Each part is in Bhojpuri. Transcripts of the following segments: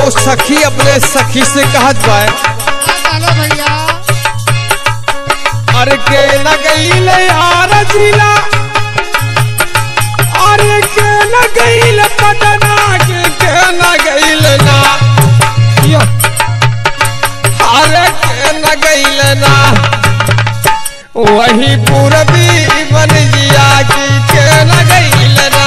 एगो सखी अपने सखी से कहत बा भैया अरे के न गईल यार जिला अरे के न गईल पटना के न गईल ना अरे के न गईल ना वही पूरबी बन जिया की के न गईल ना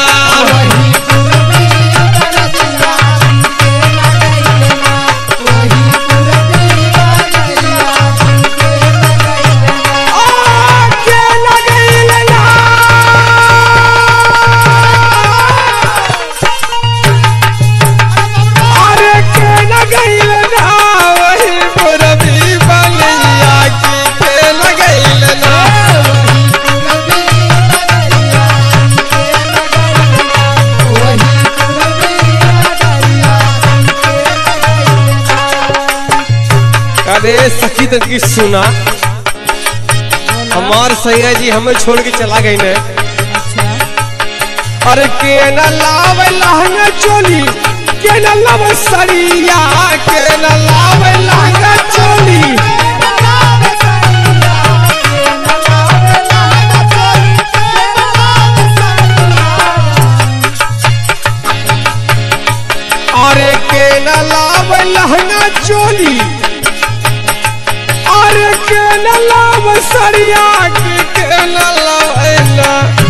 अरे सखी की सुना हमार सैया जी हमें छोड़ के चला गई ने अरे के न लावे लहंगा चोली के न लावे सरिया के न लावे लहंगा चोली अरे के न लावे लहंगा चोली अरे के न लाव सरिया के न लावेला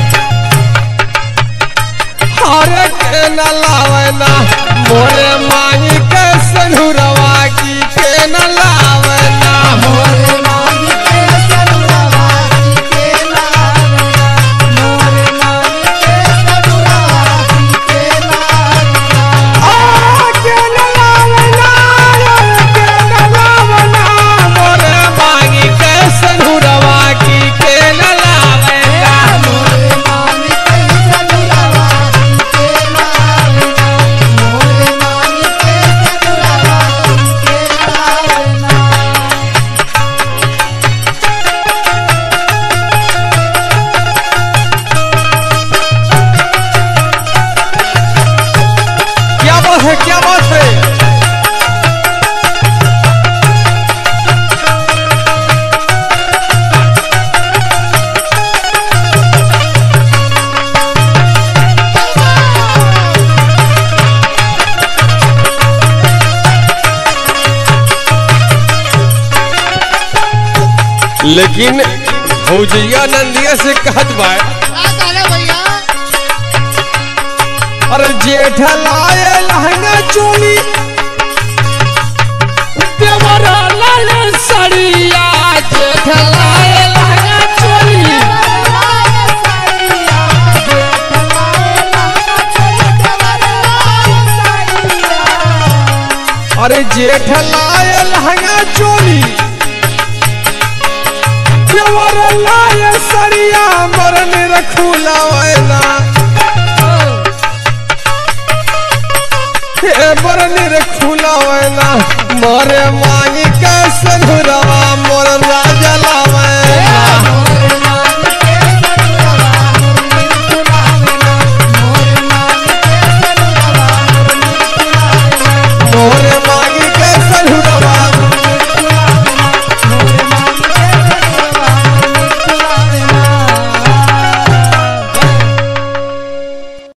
अरे के न लावेना मोरे मांगी के सनुरवा की के न लावेना मोरे मांगी के सनुरवा की के लावेना मोरे मांगी के सनुरवा की के लावेना आ के न लावेना के न लावेना मोरे मांगी के सनुरवा की के न लावेना मोरे मांगी के सनुरवा की के लावेना मोरे मांगी के सनुरवा की के लावेना क्या बात है क्या बात है लेकिन भौजैया नंदिया से कहत बा भैया अरे जेठ लाए लहंगा चोली देवरा लाए सड़िया जेठ लाए लहंगा चोली अरे जेठ लाए लहंगा चोली देवरा लाए सड़िया मरने रखूला